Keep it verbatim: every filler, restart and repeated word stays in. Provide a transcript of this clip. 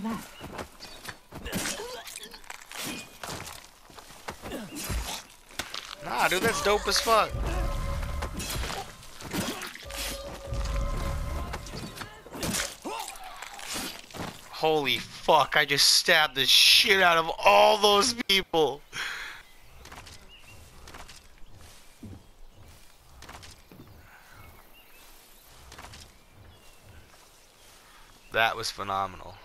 that? Nah, dude, that's dope as fuck. Holy fuck, I just stabbed the shit out of all those people. That was phenomenal.